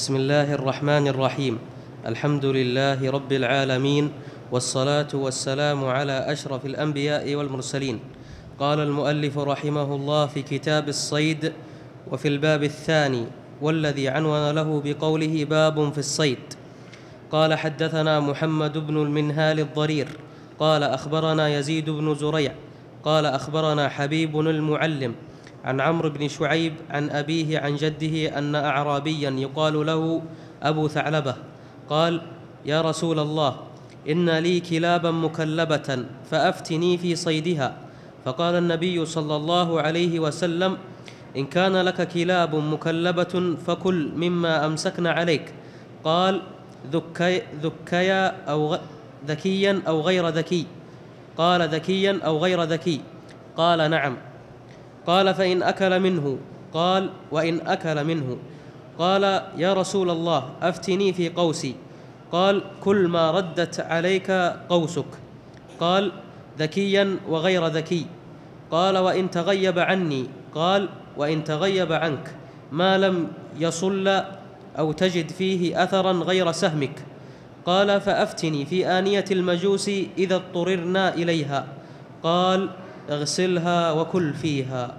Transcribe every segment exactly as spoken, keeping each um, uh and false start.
بسم الله الرحمن الرحيم. الحمد لله رب العالمين، والصلاة والسلام على أشرف الأنبياء والمرسلين. قال المؤلف رحمه الله في كتاب الصيد وفي الباب الثاني والذي عنون له بقوله باب في الصيد. قال حدثنا محمد بن المنهال الضرير قال أخبرنا يزيد بن زريع قال أخبرنا حبيب المعلم عن عمرو بن شعيب عن أبيه عن جده أن أعرابيا يقال له أبو ثعلبة قال: يا رسول الله، إن لي كلابا مكلبة فأفتني في صيدها. فقال النبي صلى الله عليه وسلم: إن كان لك كلاب مكلبة فكل مما أمسكن عليك. قال: ذكي ذكيا أو غ... ذكيا أو غير ذكي؟ قال: ذكيا أو غير ذكي. قال: نعم. قال: فإن أكل منه؟ قال: وإن أكل منه. قال: يا رسول الله، أفتني في قوسي. قال: كل ما ردت عليك قوسك. قال: ذكيا وغير ذكي. قال: وإن تغيب عني؟ قال: وإن تغيب عنك ما لم يصل أو تجد فيه أثرا غير سهمك. قال: فأفتني في آنية المجوس إذا اضطررنا إليها. قال: اغسلها وكل فيها.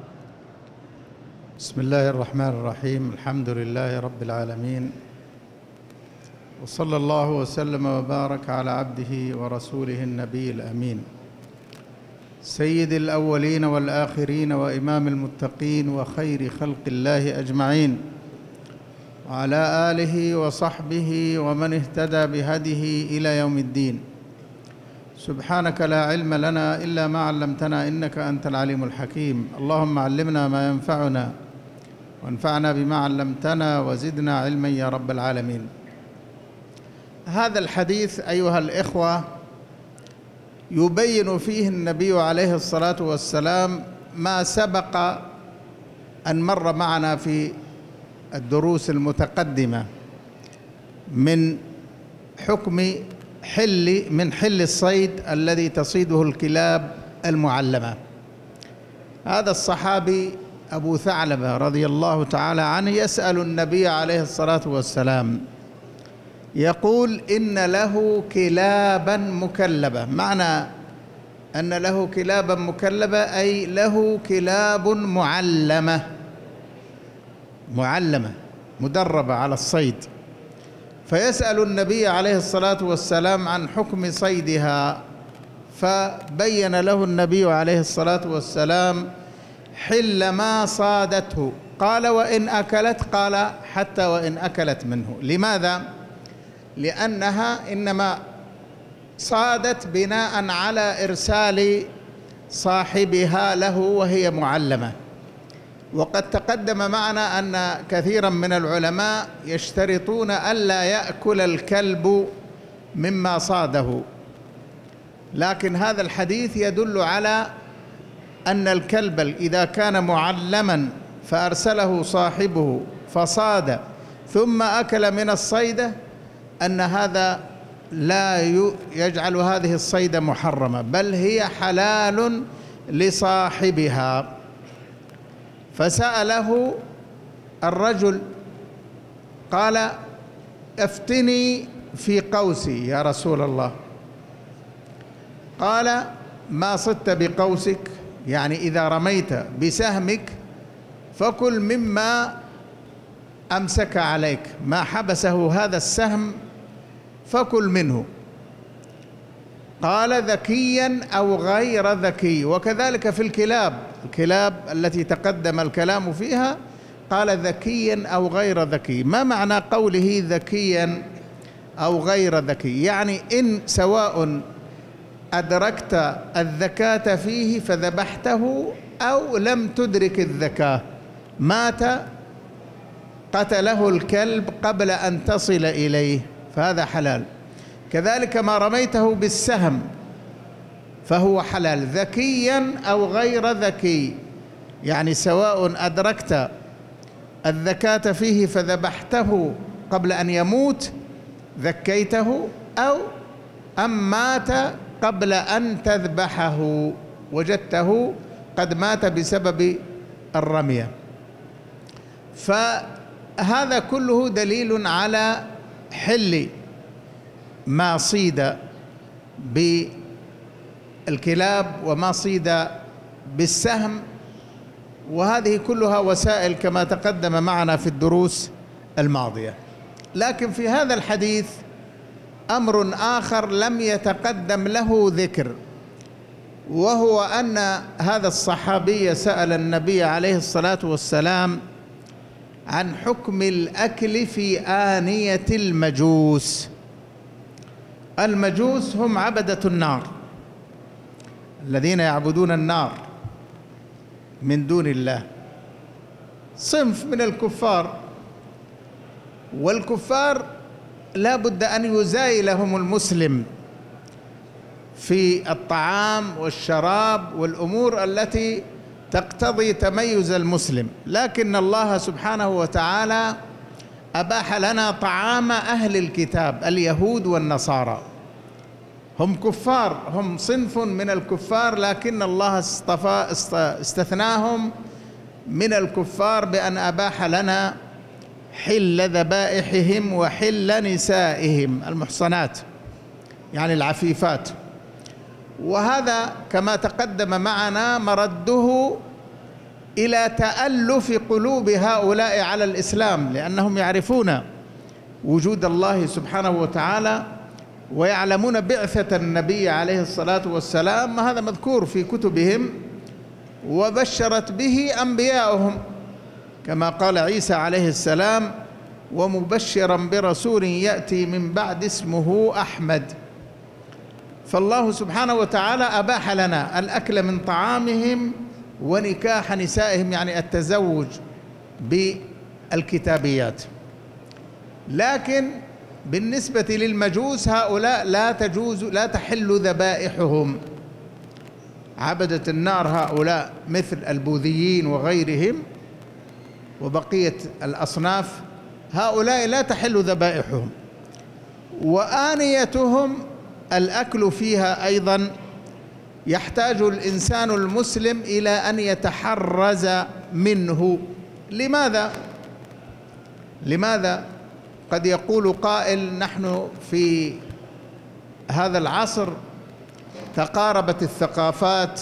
بسم الله الرحمن الرحيم. الحمد لله رب العالمين، وصلى الله وسلم وبارك على عبده ورسوله النبي الأمين سيد الأولين والآخرين وإمام المتقين وخير خلق الله أجمعين، وعلى آله وصحبه ومن اهتدى بهديه إلى يوم الدين. سبحانك لا علم لنا إلا ما علمتنا إنك أنت العليم الحكيم. اللهم علمنا ما ينفعنا وانفعنا بما علمتنا وزدنا علما يا رب العالمين. هذا الحديث أيها الإخوة يبين فيه النبي عليه الصلاة والسلام ما سبق أن مر معنا في الدروس المتقدمة من حكم حل من حل الصيد الذي تصيده الكلاب المعلمة. هذا الصحابي أبو ثعلبة رضي الله تعالى عنه يسأل النبي عليه الصلاة والسلام، يقول: إن له كلابا مكلبة. معنى أن له كلابا مكلبة أي له كلاب معلمة معلمة مدربة على الصيد. فيسأل النبي عليه الصلاة والسلام عن حكم صيدها، فبين له النبي عليه الصلاة والسلام حل ما صادته. قال: وإن أكلت؟ قال: حتى وإن أكلت منه. لماذا؟ لأنها إنما صادت بناء على إرسال صاحبها له وهي معلمة. وقد تقدم معنا أن كثيرا من العلماء يشترطون ألا يأكل الكلب مما صاده، لكن هذا الحديث يدل على أن الكلب إذا كان معلما فأرسله صاحبه فصاد ثم أكل من الصيدة، أن هذا لا يجعل هذه الصيدة محرمة، بل هي حلال لصاحبها. فسأله الرجل قال: افتني في قوسي يا رسول الله. قال: ما صدت بقوسك، يعني إذا رميت بسهمك فكل مما أمسك عليك، ما حبسه هذا السهم فكل منه. قال: ذكيا أو غير ذكي. وكذلك في الكلاب الكلاب التي تقدم الكلام فيها قال: ذكيا أو غير ذكي. ما معنى قوله ذكيا أو غير ذكي؟ يعني إن سواء أدركت الذكاة فيه فذبحته أو لم تدرك الذكاة، مات قتله الكلب قبل أن تصل إليه، فهذا حلال. كذلك ما رميته بالسهم فهو حلال. ذكيا أو غير ذكي، يعني سواء أدركت الذكاة فيه فذبحته قبل أن يموت ذكيته، أو أم مات قبل أن تذبحه وجدته قد مات بسبب الرمية. ف هذا كله دليل على حل ما صيد بالكلاب وما صيد بالسهم، وهذه كلها وسائل كما تقدم معنا في الدروس الماضية. لكن في هذا الحديث أمر آخر لم يتقدم له ذكر، وهو أن هذا الصحابي سأل النبي عليه الصلاة والسلام عن حكم الأكل في آنية المجوس. المجوس هم عبدة النار الذين يعبدون النار من دون الله، صنف من الكفار، والكفار لا بد أن يزايلهم المسلم في الطعام والشراب والأمور التي تقتضي تميز المسلم. لكن الله سبحانه وتعالى أباح لنا طعام أهل الكتاب اليهود والنصارى، هم كفار، هم صنف من الكفار، لكن الله اصطفى استثناهم من الكفار بأن أباح لنا حل ذبائحهم وحل نسائهم المحصنات، يعني العفيفات. وهذا كما تقدم معنا مرده إلى تألف قلوب هؤلاء على الإسلام، لأنهم يعرفون وجود الله سبحانه وتعالى ويعلمون بعثة النبي عليه الصلاة والسلام، هذا مذكور في كتبهم، وبشرت به أنبياؤهم كما قال عيسى عليه السلام: ومبشرا برسول يأتي من بعد اسمه أحمد. فالله سبحانه وتعالى أباح لنا الأكل من طعامهم ونكاح نسائهم، يعني التزوج بالكتابيات. لكن بالنسبة للمجوس هؤلاء لا تجوز لا تحل ذبائحهم، عبدة النار هؤلاء مثل البوذيين وغيرهم وبقية الأصناف، هؤلاء لا تحل ذبائحهم. وآنيتهم الأكل فيها أيضا يحتاج الإنسان المسلم إلى أن يتحرز منه. لماذا؟ لماذا؟ قد يقول قائل: نحن في هذا العصر تقاربت الثقافات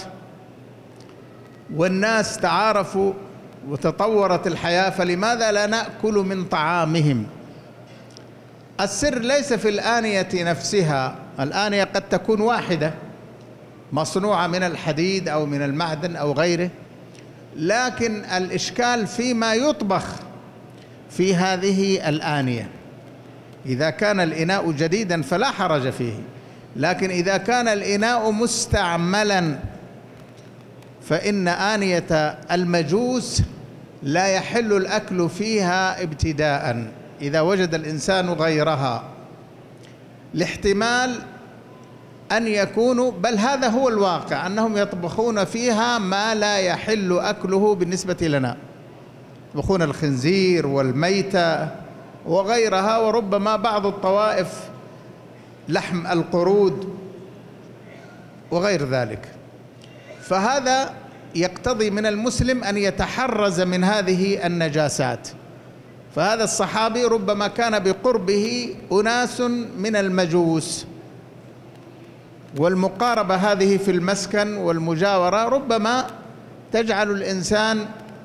والناس تعارفوا وتطورت الحياة، فلماذا لا نأكل من طعامهم؟ السر ليس في الآنية نفسها، الآنية قد تكون واحدة مصنوعة من الحديد أو من المعدن أو غيره، لكن الإشكال فيما يطبخ في هذه الآنية. إذا كان الإناء جديدا فلا حرج فيه، لكن إذا كان الإناء مستعملا فإن آنية المجوس لا يحل الأكل فيها ابتداء إذا وجد الإنسان غيرها، لاحتمال أن يكونوا، بل هذا هو الواقع، أنهم يطبخون فيها ما لا يحل أكله بالنسبة لنا، يطبخون الخنزير والميتة وغيرها، وربما بعض الطوائف لحم القرود وغير ذلك. فهذا يقتضي من المسلم أن يتحرز من هذه النجاسات. فهذا الصحابي ربما كان بقربه أناس من المجوس، والمقاربة هذه في المسكن والمجاورة ربما تجعل الإنسان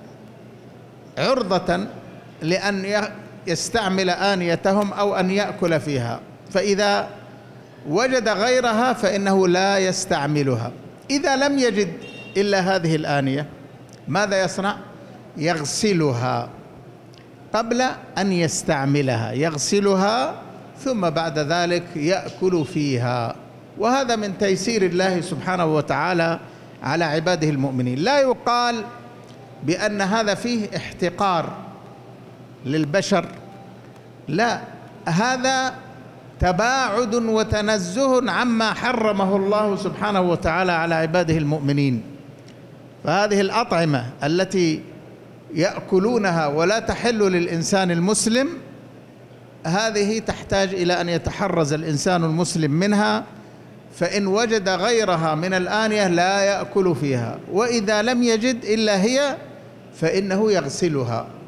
عرضة لأن يستعمل آنيتهم أو أن يأكل فيها، فإذا وجد غيرها فإنه لا يستعملها. إذا لم يجد إلا هذه الآنية ماذا يصنع؟ يغسلها قبل أن يستعملها، يغسلها ثم بعد ذلك يأكل فيها. وهذا من تيسير الله سبحانه وتعالى على عباده المؤمنين. لا يقال بأن هذا فيه احتقار للبشر، لا، هذا تباعد وتنزه عما حرمه الله سبحانه وتعالى على عباده المؤمنين. فهذه الأطعمة التي يأكلونها ولا تحل للإنسان المسلم، هذه تحتاج إلى أن يتحرز الإنسان المسلم منها، فإن وجد غيرها من الآنية لا يأكل فيها، وإذا لم يجد إلا هي فإنه يغسلها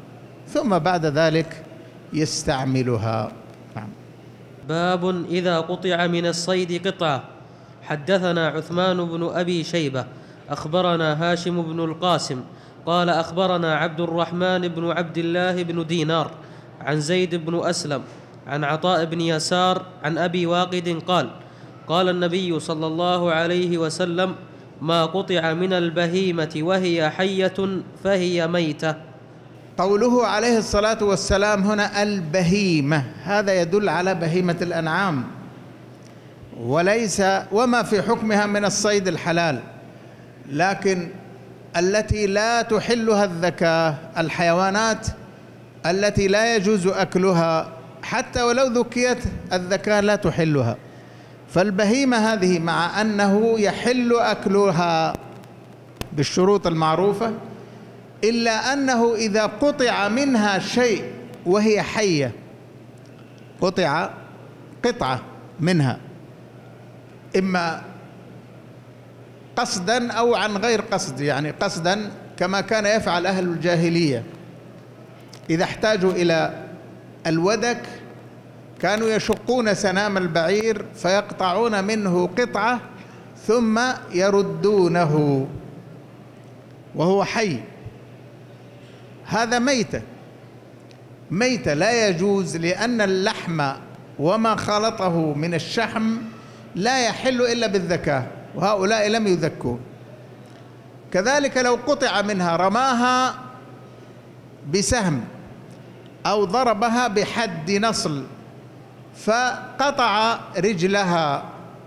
ثم بعد ذلك يستعملها. نعم. باب إذا قطع من الصيد قطعة. حدثنا عثمان بن أبي شيبة أخبرنا هاشم بن القاسم قال أخبرنا عبد الرحمن بن عبد الله بن دينار عن زيد بن أسلم عن عطاء بن يسار عن أبي واقد قال قال النبي صلى الله عليه وسلم: ما قطع من البهيمة وهي حية فهي ميتة. قوله عليه الصلاة والسلام هنا البهيمة، هذا يدل على بهيمة الأنعام، وليس وما في حكمها من الصيد الحلال، لكن التي لا تحلها الذكاة، الحيوانات التي لا يجوز أكلها حتى ولو ذكيت الذكاة لا تحلها. فالبهيمة هذه مع أنه يحل أكلها بالشروط المعروفة، إلا أنه إذا قطع منها شيء وهي حية، قطع قطعة منها إما قصدا أو عن غير قصد، يعني قصدا كما كان يفعل أهل الجاهلية إذا احتاجوا إلى الودك كانوا يشقون سنام البعير فيقطعون منه قطعة ثم يردونه وهو حي. هذا ميتة ميتة لا يجوز، لأن اللحم وما خلطه من الشحم لا يحل إلا بالذكاة، وهؤلاء لم يذكوا. كذلك لو قطع منها رماها بسهم أو ضربها بحد نصل فقطع رجلها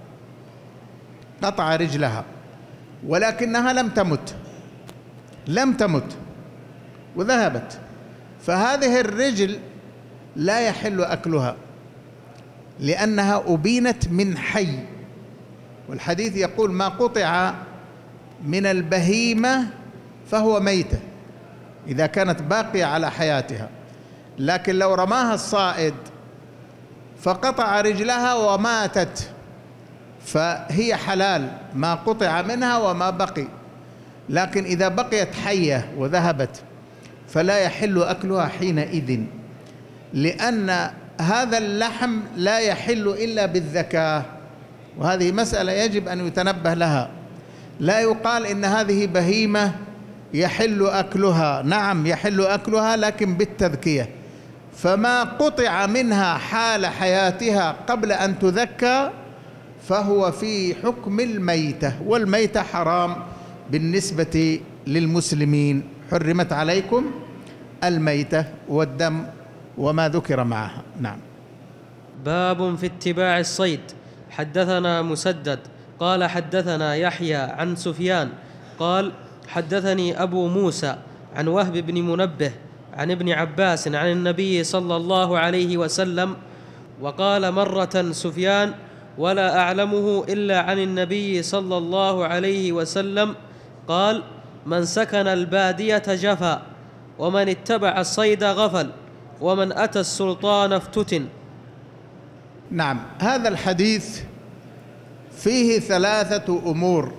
قطع رجلها ولكنها لم تمت لم تمت وذهبت، فهذه الرجل لا يحل أكلها لأنها أبينت من حي. والحديث يقول: ما قطع من البهيمة فهو ميتة إذا كانت باقية على حياتها. لكن لو رماها الصائد فقطع رجلها وماتت فهي حلال، ما قطع منها وما بقي. لكن إذا بقيت حية وذهبت فلا يحل أكلها حينئذ، لأن هذا اللحم لا يحل إلا بالذكاة، وهذه مسألة يجب أن يتنبه لها. لا يقال إن هذه بهيمة يحل أكلها، نعم يحل أكلها لكن بالتذكية. فما قطع منها حال حياتها قبل أن تذكى فهو في حكم الميتة، والميتة حرام بالنسبة للمسلمين. حرمت عليكم الميتة والدم وما ذكر معها. نعم. باب في اتباع الصيد. حدثنا مسدد قال حدثنا يحيى عن سفيان قال حدثني أبو موسى عن وهب بن منبه عن ابن عباس عن النبي صلى الله عليه وسلم، وقال مرة سفيان: ولا أعلمه إلا عن النبي صلى الله عليه وسلم قال: من سكن البادية جفا، ومن اتبع الصيد غفل، ومن أتى السلطان افتتن. نعم. هذا الحديث فيه ثلاثة أمور،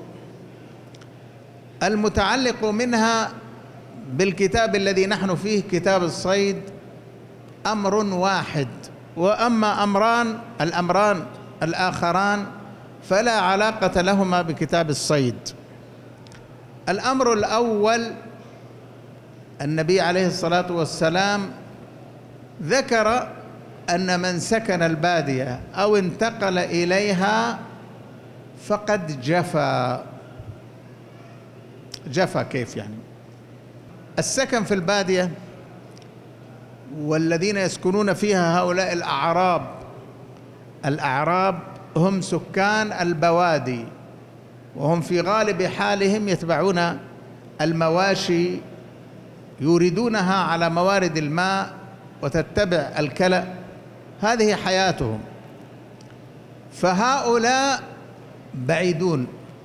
المتعلق منها بالكتاب الذي نحن فيه كتاب الصيد أمر واحد، وأما أمران الأمران الآخران فلا علاقة لهما بكتاب الصيد. الأمر الأول: النبي عليه الصلاة والسلام ذكر أن من سكن البادية أو انتقل إليها فقد جفا. جفا كيف يعني؟ السكن في البادية والذين يسكنون فيها هؤلاء الأعراب، الأعراب هم سكان البوادي، وهم في غالب حالهم يتبعون المواشي، يوردونها على موارد الماء وتتبع الكلأ، هذه حياتهم. فهؤلاء بعيدون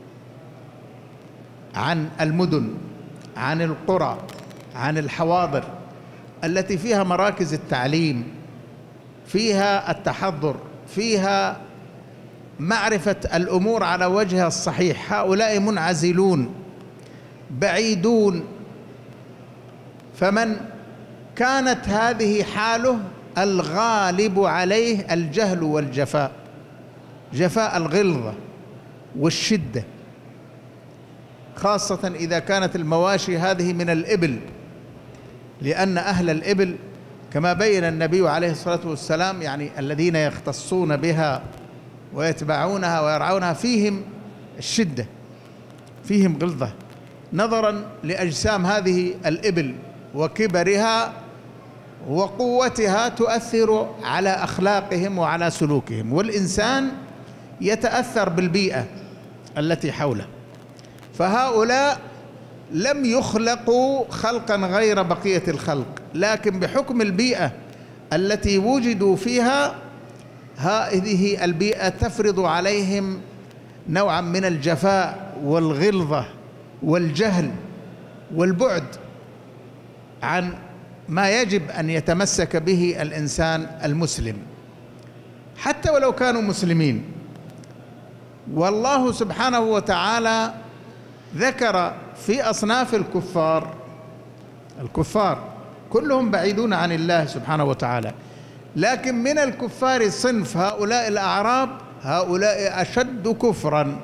عن المدن، عن القرى، عن الحواضر التي فيها مراكز التعليم، فيها التحضر، فيها معرفة الأمور على وجهها الصحيح. هؤلاء منعزلون بعيدون. فمن كانت هذه حاله الغالب عليه الجهل والجفاء، جفاء الغلظة والشدة، خاصة إذا كانت المواشي هذه من الإبل، لأن أهل الإبل كما بين النبي عليه الصلاة والسلام يعني الذين يختصون بها ويتبعونها ويرعونها فيهم الشدة، فيهم غلظة، نظرا لأجسام هذه الإبل وكبرها وقوتها تؤثر على أخلاقهم وعلى سلوكهم، والإنسان يتأثر بالبيئة التي حوله. فهؤلاء لم يخلقوا خلقا غير بقية الخلق، لكن بحكم البيئة التي وجدوا فيها هذه البيئة تفرض عليهم نوعا من الجفاء والغلظة والجهل والبعد عن ما يجب أن يتمسك به الإنسان المسلم حتى ولو كانوا مسلمين. والله سبحانه وتعالى ذكر في أصناف الكفار، الكفار كلهم بعيدون عن الله سبحانه وتعالى، لكن من الكفار صنف هؤلاء الأعراب، هؤلاء أشد كفرا،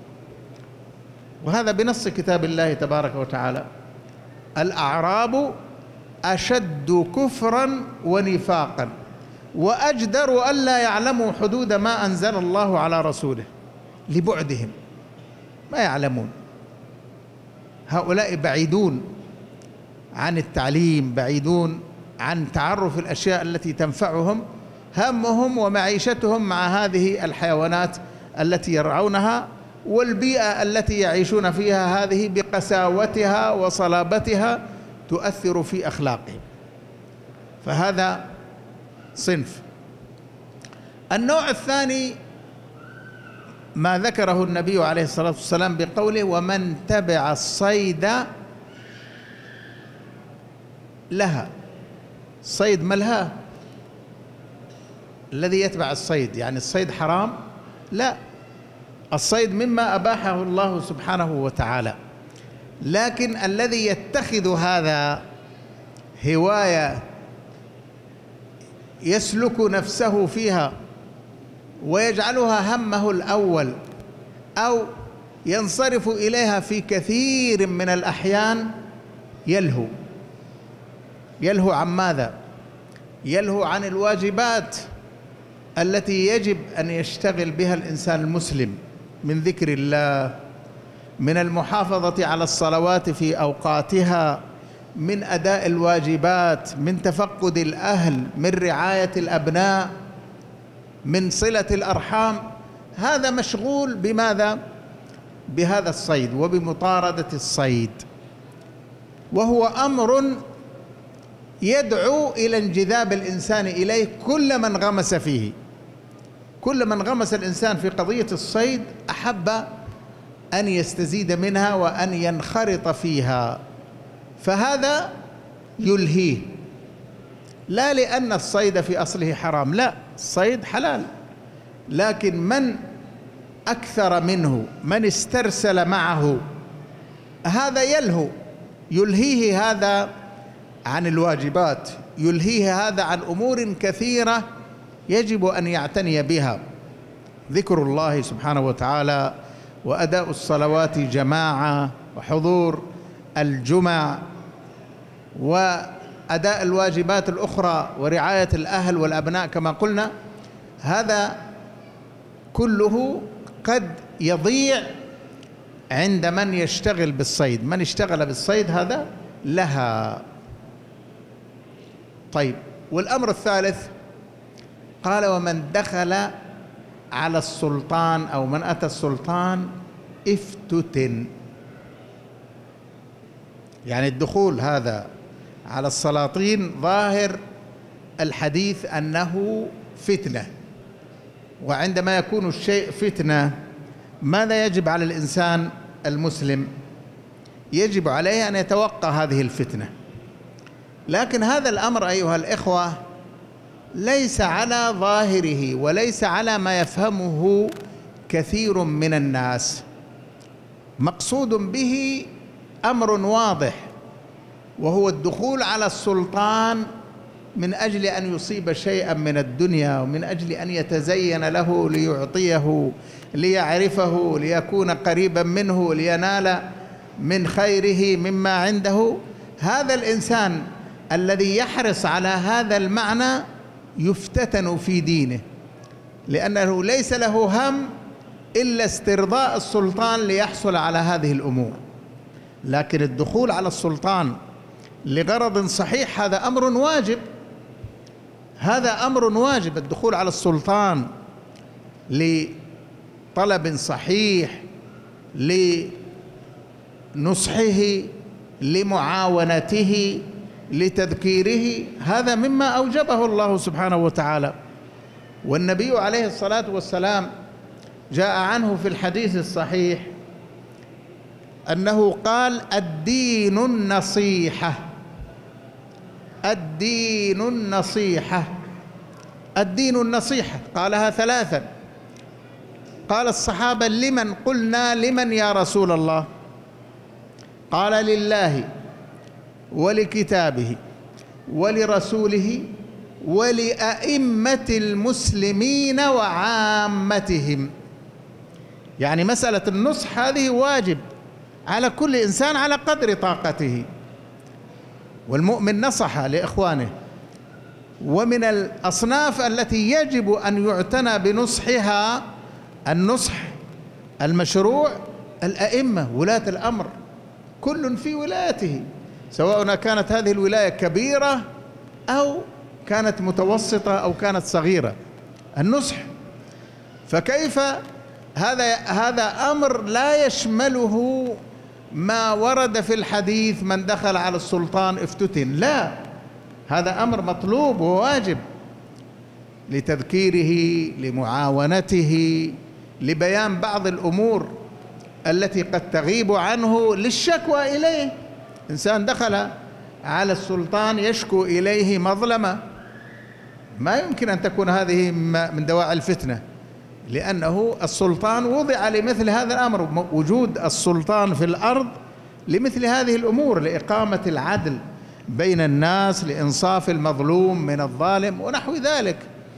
وهذا بنص كتاب الله تبارك وتعالى: الأعراب أشد كفرا ونفاقا وأجدر ألا يعلموا حدود ما أنزل الله على رسوله، لبعدهم ما يعلمون. هؤلاء بعيدون عن التعليم، بعيدون عن تعرف الأشياء التي تنفعهم، همهم ومعيشتهم مع هذه الحيوانات التي يرعونها والبيئة التي يعيشون فيها، هذه بقساوتها وصلابتها تؤثر في أخلاقهم. فهذا صنف. النوع الثاني ما ذكره النبي عليه الصلاة والسلام بقوله: ومن تبع الصيد لها. الصيد ملها، الذي يتبع الصيد يعني الصيد حرام؟ لا، الصيد مما أباحه الله سبحانه وتعالى، لكن الذي يتخذ هذا هواية يسلك نفسه فيها ويجعلها همه الأول أو ينصرف إليها في كثير من الأحيان يلهو. يلهو عن ماذا؟ يلهو عن الواجبات التي يجب أن يشتغل بها الإنسان المسلم، من ذكر الله، من المحافظة على الصلوات في أوقاتها، من أداء الواجبات، من تفقد الأهل، من رعاية الأبناء، من صلة الأرحام. هذا مشغول بماذا؟ بهذا الصيد وبمطاردة الصيد، وهو أمر يدعو إلى انجذاب الإنسان إليه كل من غمس فيه. كل من غمس الإنسان في قضية الصيد أحب أن يستزيد منها وأن ينخرط فيها، فهذا يلهيه، لا لأن الصيد في أصله حرام، لا، الصيد حلال، لكن من أكثر منه، من استرسل معه، هذا يلهو، يلهيه هذا عن الواجبات، يلهيه هذا عن أمور كثيرة يجب أن يعتني بها: ذكر الله سبحانه وتعالى، وأداء الصلوات جماعة، وحضور الجمع، وأداء الواجبات الأخرى، ورعاية الأهل والأبناء كما قلنا. هذا كله قد يضيع عند من يشتغل بالصيد. من اشتغل بالصيد هذا لها. طيب، والأمر الثالث قال: ومن دخل على السلطان أو من أتى السلطان افتتن. يعني الدخول هذا على السلاطين ظاهر الحديث أنه فتنة، وعندما يكون الشيء فتنة ماذا يجب على الإنسان المسلم؟ يجب عليه أن يتوقع هذه الفتنة. لكن هذا الأمر أيها الإخوة ليس على ظاهره وليس على ما يفهمه كثير من الناس. مقصود به أمر واضح، وهو الدخول على السلطان من أجل أن يصيب شيئا من الدنيا، ومن أجل أن يتزين له ليعطيه، ليعرفه، ليكون قريبا منه، لينال من خيره مما عنده. هذا الإنسان الذي يحرص على هذا المعنى يفتتن في دينه، لأنه ليس له هم إلا استرضاء السلطان ليحصل على هذه الأمور. لكن الدخول على السلطان لغرض صحيح هذا أمر واجب، هذا أمر واجب. الدخول على السلطان لطلب صحيح، لنصحه، لمعاونته، لتذكيره، هذا مما أوجبه الله سبحانه وتعالى. والنبي عليه الصلاة والسلام جاء عنه في الحديث الصحيح أنه قال: الدين النصيحة، الدين النصيحة، الدين النصيحة. قالها ثلاثا. قال الصحابة: لمن؟ قلنا: لمن يا رسول الله؟ قال: لله ولكتابه ولرسوله ولأئمة المسلمين وعامتهم. يعني مسألة النصح هذه واجب على كل إنسان على قدر طاقته، والمؤمن نصح لإخوانه. ومن الأصناف التي يجب أن يعتنى بنصحها النصح المشروع الأئمة، ولاة الأمر، كل في ولايته، سواء كانت هذه الولاية كبيرة أو كانت متوسطة أو كانت صغيرة، النصح. فكيف هذا هذا أمر لا يشمله ما ورد في الحديث: من دخل على السلطان افتتن. لا، هذا أمر مطلوب وواجب لتذكيره، لمعاونته، لبيان بعض الأمور التي قد تغيب عنه، للشكوى إليه. إنسان دخل على السلطان يشكو إليه مظلمة، ما يمكن أن تكون هذه من دواعي الفتنة، لأنه السلطان وضع لمثل هذا الأمر. وجود السلطان في الأرض لمثل هذه الأمور، لإقامة العدل بين الناس، لإنصاف المظلوم من الظالم ونحو ذلك.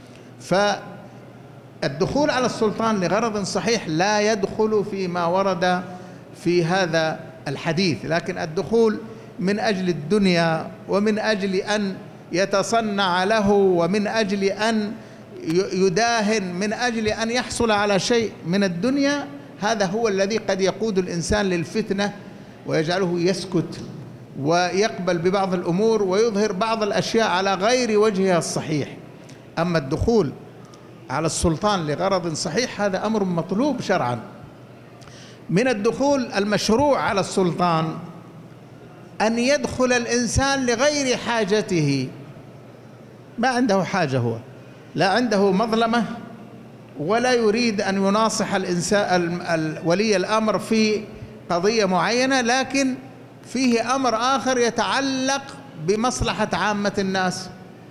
فالدخول على السلطان لغرض صحيح لا يدخل فيما ورد في هذا الحديث، لكن الدخول من أجل الدنيا، ومن أجل أن يتصنع له، ومن أجل أن يداهن، من أجل أن يحصل على شيء من الدنيا، هذا هو الذي قد يقود الإنسان للفتنة ويجعله يسكت ويقبل ببعض الأمور ويظهر بعض الأشياء على غير وجهها الصحيح. أما الدخول على السلطان لغرض صحيح هذا أمر مطلوب شرعا. من الدخول المشروع على السلطان أن يدخل الإنسان لغير حاجته، ما عنده حاجة، هو لا عنده مظلمة ولا يريد أن يناصح الإنسان ولي الأمر في قضية معينة، لكن فيه أمر آخر يتعلق بمصلحة عامة الناس.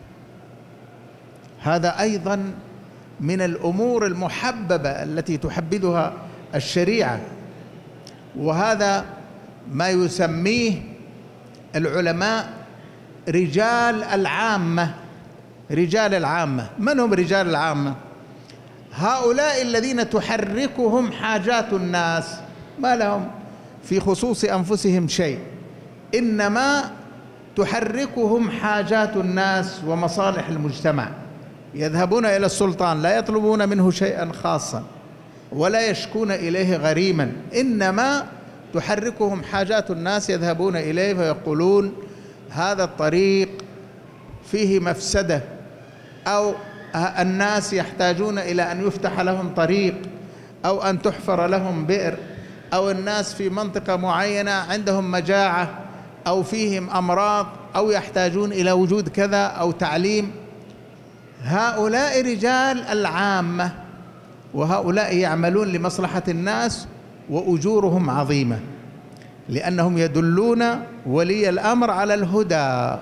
هذا أيضا من الأمور المحببة التي تحبذها الشريعة، وهذا ما يسميه العلماء رجال العامة. رجال العامة من هم رجال العامة؟ هؤلاء الذين تحركهم حاجات الناس، ما لهم في خصوص أنفسهم شيء، إنما تحركهم حاجات الناس ومصالح المجتمع. يذهبون إلى السلطان لا يطلبون منه شيئا خاصا ولا يشكون إليه غريما، إنما تحركهم حاجات الناس، يذهبون إليه فيقولون: هذا الطريق فيه مفسدة، أو الناس يحتاجون إلى أن يفتح لهم طريق، أو أن تحفر لهم بئر، أو الناس في منطقة معينة عندهم مجاعة أو فيهم أمراض، أو يحتاجون إلى وجود كذا أو تعليم. هؤلاء رجال العامة، وهؤلاء يعملون لمصلحة الناس، وأجورهم عظيمة، لأنهم يدلون ولي الأمر على الهدى.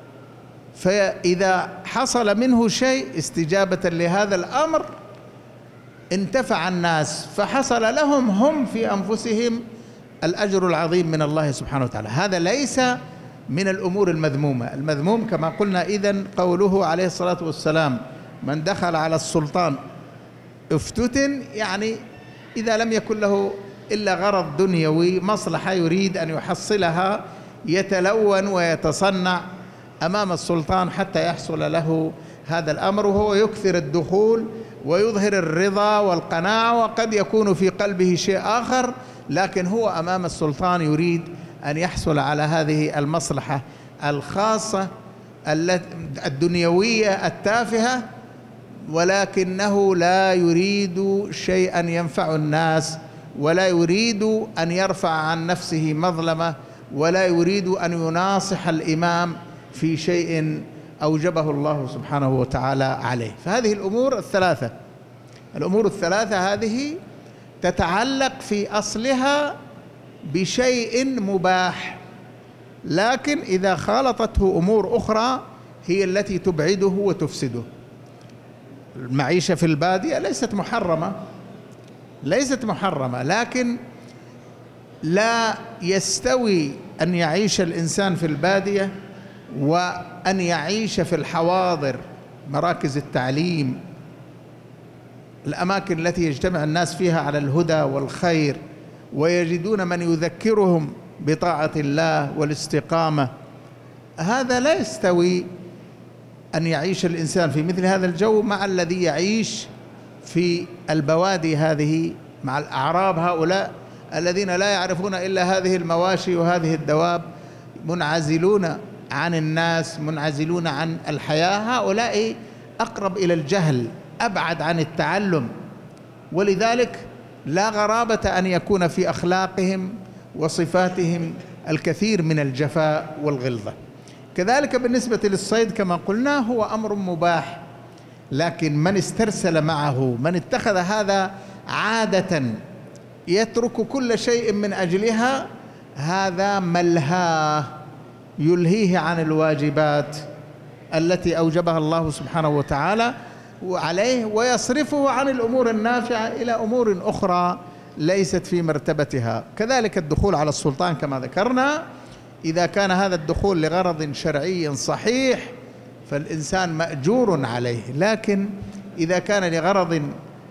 فإذا حصل منه شيء استجابة لهذا الأمر انتفع الناس، فحصل لهم هم في أنفسهم الأجر العظيم من الله سبحانه وتعالى. هذا ليس من الأمور المذمومة. المذموم كما قلنا إذن قوله عليه الصلاة والسلام: من دخل على السلطان افتتن، يعني إذا لم يكن له إلا غرض دنيوي، مصلحة يريد أن يحصلها، يتلون ويتصنع أمام السلطان حتى يحصل له هذا الأمر، وهو يكثر الدخول ويظهر الرضا والقناعة، وقد يكون في قلبه شيء آخر، لكن هو أمام السلطان يريد أن يحصل على هذه المصلحة الخاصة الدنيوية التافهة، ولكنه لا يريد شيئا ينفع الناس، ولا يريد أن يرفع عن نفسه مظلمة، ولا يريد أن يناصح الإمام في شيء أوجبه الله سبحانه وتعالى عليه. فهذه الأمور الثلاثة الأمور الثلاثة هذه تتعلق في أصلها بشيء مباح، لكن إذا خالطته أمور أخرى هي التي تبعده وتفسده. المعيشة في البادية ليست محرمة ليست محرمة لكن لا يستوي أن يعيش الإنسان في البادية وأن يعيش في الحواضر، مراكز التعليم، الأماكن التي يجتمع الناس فيها على الهدى والخير، ويجدون من يذكرهم بطاعة الله والاستقامة. هذا لا يستوي أن يعيش الإنسان في مثل هذا الجو مع الذي يعيش في البوادي هذه، مع الأعراب هؤلاء الذين لا يعرفون إلا هذه المواشي وهذه الدواب، منعزلون عن الناس، منعزلون عن الحياة. هؤلاء أقرب إلى الجهل، أبعد عن التعلم، ولذلك لا غرابة أن يكون في أخلاقهم وصفاتهم الكثير من الجفاء والغلظة. كذلك بالنسبة للصيد كما قلنا هو أمر مباح، لكن من استرسل معه، من اتخذ هذا عادة يترك كل شيء من أجلها، هذا ملهاه يلهيه عن الواجبات التي أوجبها الله سبحانه وتعالى عليه، ويصرفه عن الأمور النافعة إلى أمور أخرى ليست في مرتبتها. كذلك الدخول على السلطان كما ذكرنا، إذا كان هذا الدخول لغرض شرعي صحيح فالإنسان مأجور عليه، لكن إذا كان لغرض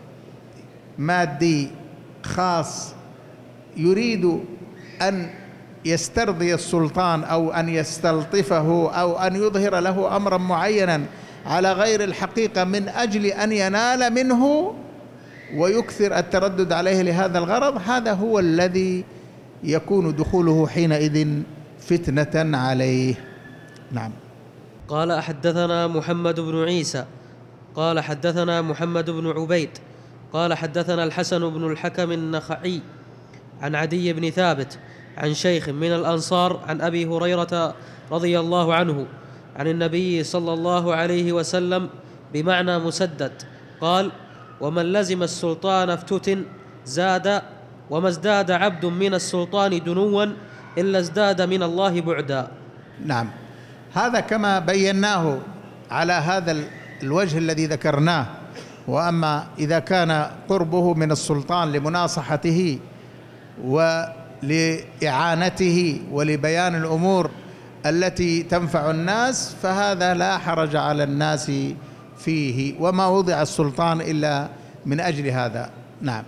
مادي خاص يريد أن يسترضي السلطان أو أن يستلطفه أو أن يظهر له أمرا معينا على غير الحقيقة من أجل أن ينال منه ويكثر التردد عليه لهذا الغرض، هذا هو الذي يكون دخوله حينئذ فتنة عليه. نعم. قال: حدثنا محمد بن عيسى قال حدثنا محمد بن عبيد قال حدثنا الحسن بن الحكم النخعي عن عدي بن ثابت عن شيخ من الأنصار عن أبي هريرة رضي الله عنه عن النبي صلى الله عليه وسلم بمعنى مسدد قال: ومن لزم السلطان افتتن زاد، وما ازداد عبد من السلطان دنوا إلا ازداد من الله بعدا. نعم، هذا كما بيناه على هذا الوجه الذي ذكرناه. وأما إذا كان قربه من السلطان لمناصحته ولإعانته ولبيان الأمور التي تنفع الناس فهذا لا حرج على الناس فيه، وما وضع السلطان إلا من أجل هذا. نعم.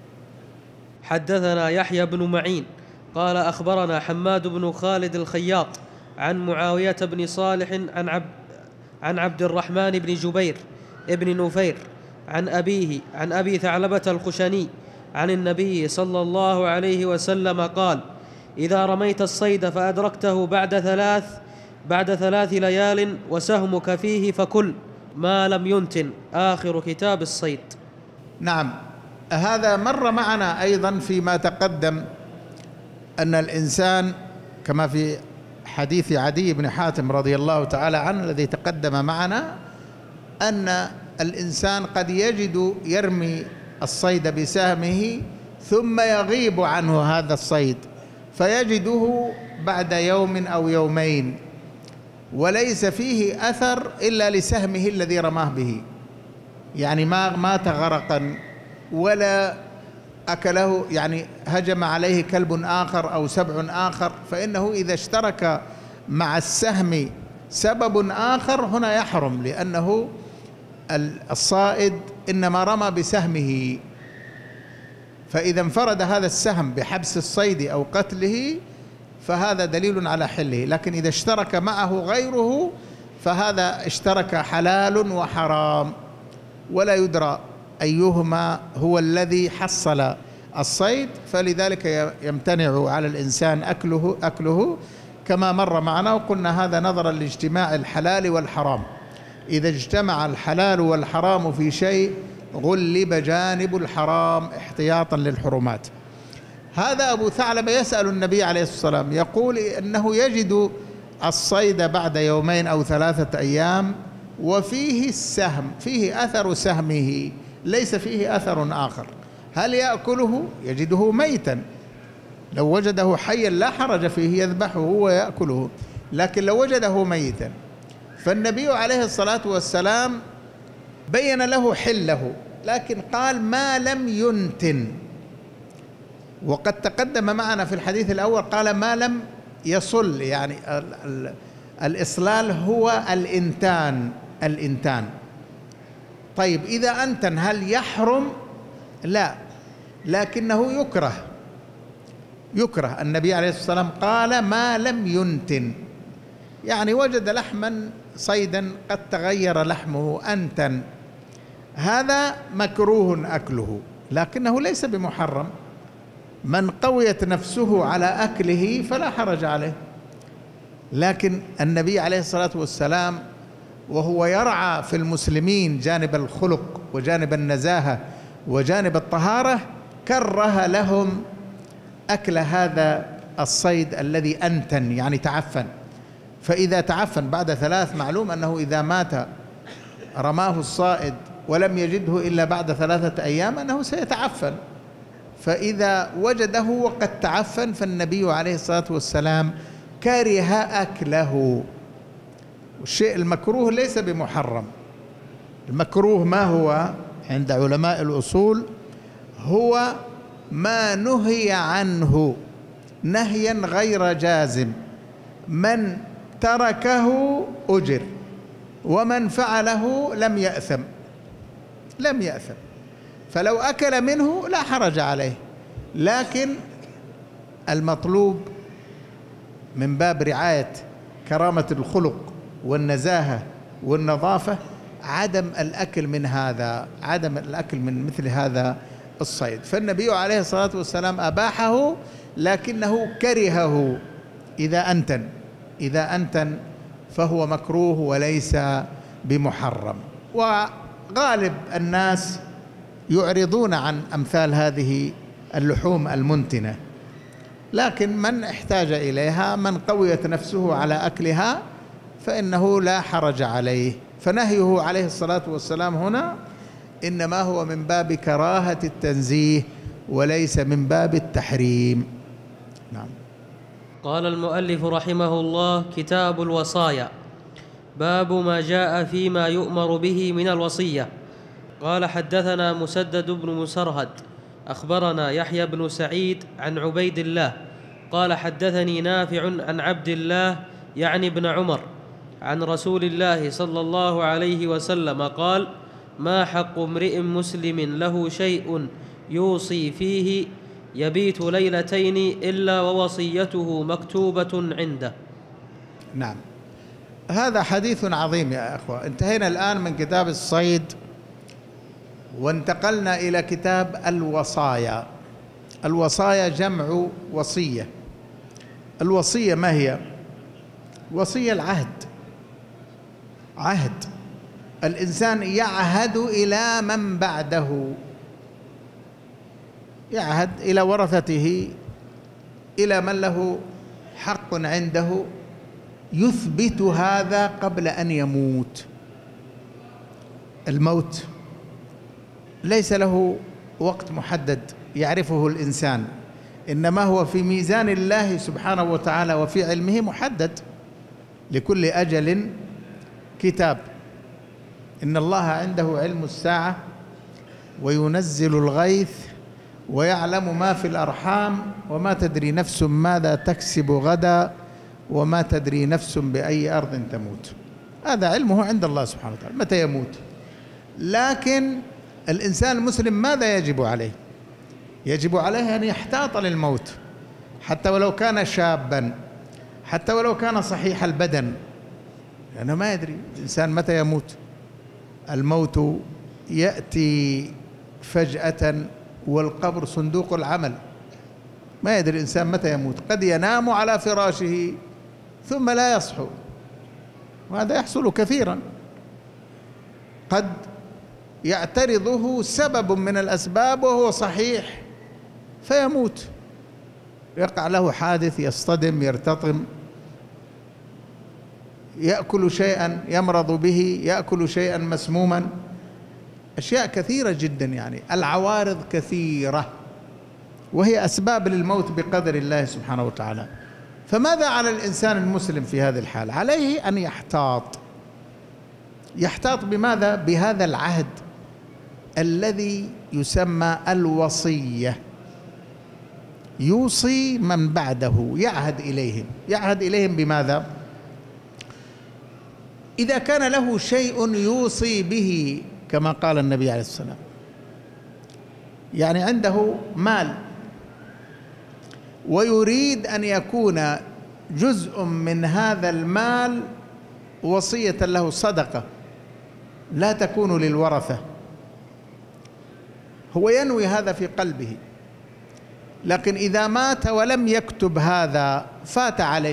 حدثنا يحيى بن معين قال أخبرنا حماد بن خالد الخياط عن معاوية بن صالح عن عبد, عن عبد الرحمن بن جبير ابن نفير عن أبيه عن أبي ثعلبة الخشني عن النبي صلى الله عليه وسلم قال: إذا رميت الصيد فأدركته بعد ثلاث بعد ثلاث ليال وسهمك فيه فكل ما لم ينتن. آخر كتاب الصيد. نعم، هذا مر معنا أيضا فيما تقدم أن الإنسان كما في حديث عدي بن حاتم رضي الله تعالى عنه الذي تقدم معنا، أن الإنسان قد يجد يرمي الصيد بسهمه ثم يغيب عنه هذا الصيد فيجده بعد يوم أو يومين وليس فيه أثر إلا لسهمه الذي رماه به، يعني ما مات غرقا ولا أكله، يعني هجم عليه كلب آخر أو سبع آخر، فإنه إذا اشترك مع السهم سبب آخر هنا يحرم، لأنه الصائد إنما رمى بسهمه، فإذا انفرد هذا السهم بحبس الصيد أو قتله فهذا دليل على حله، لكن إذا اشترك معه غيره فهذا اشترك حلال وحرام، ولا يدرى أيهما هو الذي حصل الصيد، فلذلك يمتنع على الإنسان أكله أكله كما مر معنا، وقلنا هذا نظرا لاجتماع الحلال والحرام. إذا اجتمع الحلال والحرام في شيء غلب جانب الحرام احتياطا للحرمات. هذا أبو ثعلبة يسأل النبي عليه الصلاة والسلام، يقول إنه يجد الصيد بعد يومين أو ثلاثة أيام وفيه السهم، فيه أثر سهمه، ليس فيه أثر آخر، هل يأكله؟ يجده ميتا، لو وجده حيا لا حرج فيه يذبحه ويأكله، لكن لو وجده ميتا فالنبي عليه الصلاة والسلام بين له حله، لكن قال ما لم ينتن، وقد تقدم معنا في الحديث الأول قال ما لم يصل، يعني ال ال الإصلال هو الإنتان الإنتان. طيب إذا أنتن هل يحرم؟ لا، لكنه يكره يكره النبي عليه الصلاة والسلام قال ما لم ينتن، يعني وجد لحما صيدا قد تغير لحمه أنتن، هذا مكروه أكله لكنه ليس بمحرم. من قويت نفسه على أكله فلا حرج عليه، لكن النبي عليه الصلاة والسلام وهو يرعى في المسلمين جانب الخلق وجانب النزاهة وجانب الطهارة كره لهم أكل هذا الصيد الذي أنتن، يعني تعفن. فإذا تعفن بعد ثلاث، معلوم أنه إذا مات رماه الصائد ولم يجده إلا بعد ثلاثة أيام أنه سيتعفن، فإذا وجده وقد تعفن فالنبي عليه الصلاة والسلام كره أكله. والشيء المكروه ليس بمحرم، المكروه ما هو عند علماء الأصول؟ هو ما نهي عنه نهيا غير جازم، من تركه أجر ومن فعله لم يأثم لم يأثم فلو أكل منه لا حرج عليه، لكن المطلوب من باب رعاية كرامة الخلق والنزاهة والنظافة عدم الأكل من هذا، عدم الأكل من مثل هذا الصيد. فالنبي عليه الصلاة والسلام أباحه لكنه كرهه إذا أنتن، إذا أنتن فهو مكروه وليس بمحرم. وغالب الناس يعرضون عن أمثال هذه اللحوم المنتنة، لكن من احتاج إليها، من قويت نفسه على أكلها فإنه لا حرج عليه. فنهيه عليه الصلاة والسلام هنا إنما هو من باب كراهة التنزيه وليس من باب التحريم. نعم. قال المؤلف رحمه الله: كتاب الوصايا، باب ما جاء فيما يؤمر به من الوصية. قال: حدثنا مسدد بن مسرهد أخبرنا يحيى بن سعيد عن عبيد الله قال: حدثني نافع عن عبد الله يعني ابن عمر عن رسول الله صلى الله عليه وسلم قال: ما حق امرئ مسلم له شيء يوصي فيه يبيت ليلتين إلا ووصيته مكتوبة عنده. نعم، هذا حديث عظيم يا أخوة. انتهينا الآن من كتاب الصيد وانتقلنا إلى كتاب الوصايا. الوصايا جمع وصية. الوصية ما هي؟ وصية العهد، عهد الإنسان يعهد إلى من بعده، يعهد إلى ورثته، إلى من له حق عنده، يثبت هذا قبل أن يموت. الموت ليس له وقت محدد يعرفه الإنسان، إنما هو في ميزان الله سبحانه وتعالى وفي علمه محدد، لكل أجل كتاب. إن الله عنده علم الساعة وينزل الغيث ويعلم ما في الأرحام وما تدري نفس ماذا تكسب غدا وما تدري نفس بأي أرض تموت. هذا علمه عند الله سبحانه وتعالى متى يموت. لكن الإنسان المسلم ماذا يجب عليه؟ يجب عليه أن يحتاط للموت، حتى ولو كان شابا، حتى ولو كان صحيح البدن، لأنه ما يدري الإنسان متى يموت. الموت يأتي فجأة والقبر صندوق العمل، ما يدري الإنسان متى يموت. قد ينام على فراشه ثم لا يصحو، وهذا يحصل كثيرا. قد يعترضه سبب من الأسباب وهو صحيح فيموت، يقع له حادث، يصطدم، يرتطم، يأكل شيئا يمرض به، يأكل شيئا مسموما، أشياء كثيرة جدا. يعني العوارض كثيرة وهي أسباب للموت بقدر الله سبحانه وتعالى. فماذا على الإنسان المسلم في هذه الحال؟ عليه أن يحتاط. يحتاط بماذا؟ بهذا العهد الذي يسمى الوصية. يوصي من بعده، يعهد إليهم. يعهد إليهم بماذا؟ إذا كان له شيء يوصي به، كما قال النبي عليه الصلاة والسلام، يعني عنده مال ويريد أن يكون جزء من هذا المال وصية له، صدقة لا تكون للورثة، هو ينوي هذا في قلبه، لكن إذا مات ولم يكتب هذا فات عليه،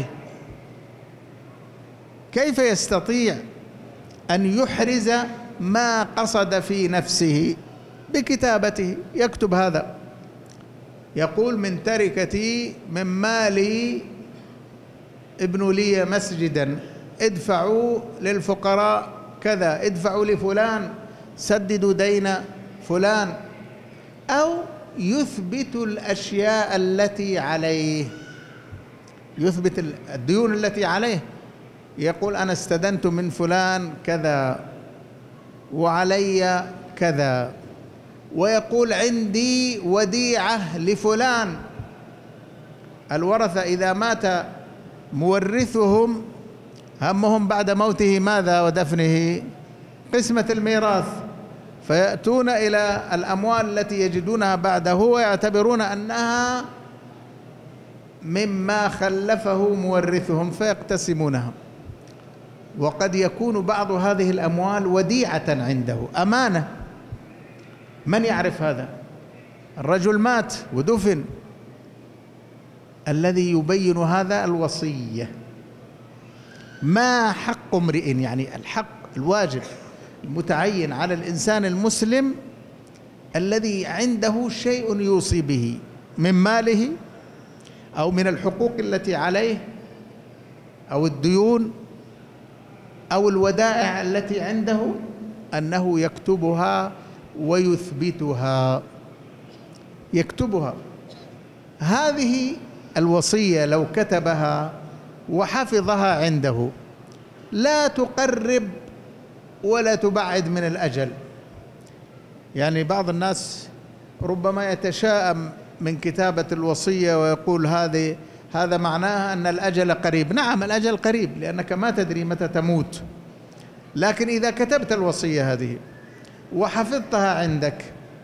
كيف يستطيع أن يحرز ما قصد في نفسه بكتابته؟ يكتب هذا، يقول من تركتي من مالي ابنوا لي مسجدا، ادفعوا للفقراء كذا، ادفعوا لفلان، سددوا دين فلان، أو يثبت الأشياء التي عليه، يثبت الديون التي عليه، يقول أنا استدنت من فلان كذا وعلي كذا، ويقول عندي وديعة لفلان. الورثة إذا مات مورثهم همهم بعد موته ماذا ودفنه؟ قسمة الميراث، فيأتون إلى الأموال التي يجدونها بعده ويعتبرون أنها مما خلفه مورثهم فيقتسمونها. وقد يكون بعض هذه الأموال وديعة عنده، أمانة. من يعرف هذا؟ الرجل مات ودفن. الذي يبين هذا الوصية. ما حق امرئ، يعني الحق الواجب المتعين على الإنسان المسلم الذي عنده شيء يوصي به من ماله أو من الحقوق التي عليه أو الديون أو الودائع التي عنده، أنه يكتبها ويثبتها، يكتبها. هذه الوصية لو كتبها وحفظها عنده لا تقرب ولا تبعد من الأجل. يعني بعض الناس ربما يتشائم من كتابة الوصية ويقول هذه هذا معناها أن الأجل قريب. نعم الأجل قريب، لأنك ما تدري متى تموت، لكن إذا كتبت الوصية هذه وحفظتها عندك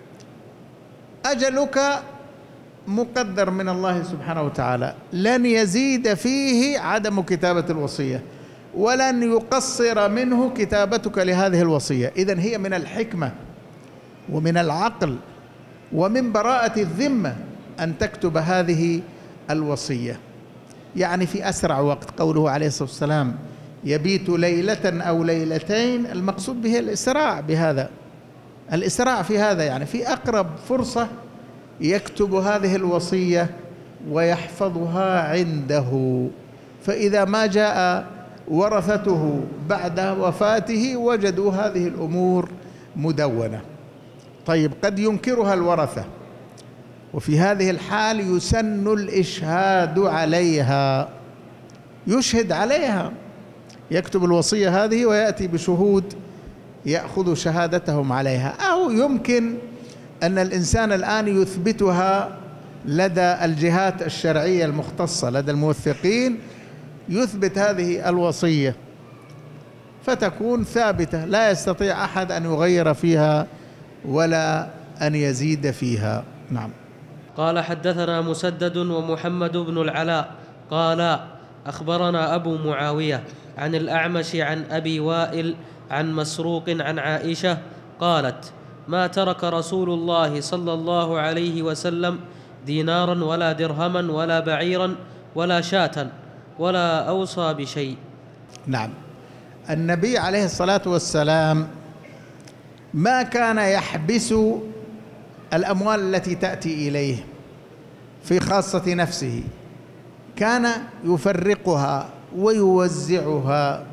أجلك مقدر من الله سبحانه وتعالى، لن يزيد فيه عدم كتابة الوصية ولن يقصر منه كتابتك لهذه الوصية. إذن هي من الحكمة ومن العقل ومن براءة الذمة أن تكتب هذه الوصية، يعني في أسرع وقت. قوله عليه الصلاة والسلام يبيت ليلة أو ليلتين، المقصود به الإسراع بهذا، الإسراع في هذا، يعني في أقرب فرصة يكتب هذه الوصية ويحفظها عنده، فإذا ما جاء ورثته بعد وفاته وجدوا هذه الأمور مدونة. طيب قد ينكرها الورثة، وفي هذه الحال يسن الإشهاد عليها، يشهد عليها، يكتب الوصية هذه ويأتي بشهود يأخذ شهادتهم عليها. أو يمكن أن الإنسان الآن يثبتها لدى الجهات الشرعية المختصة، لدى الموثقين، يثبت هذه الوصية فتكون ثابتة، لا يستطيع أحد أن يغير فيها ولا أن يزيد فيها. نعم. قال حدثنا مسدد ومحمد بن العلاء قال أخبرنا أبو معاوية عن الأعمش عن أبي وائل عن مسروق عن عائشة قالت: ما ترك رسول الله صلى الله عليه وسلم دينارا ولا درهما ولا بعيرا ولا شاة ولا أوصى بشيء. نعم. النبي عليه الصلاة والسلام ما كان يحبس الأموال التي تأتي إليه في خاصة نفسه، كان يفرقها ويوزعها،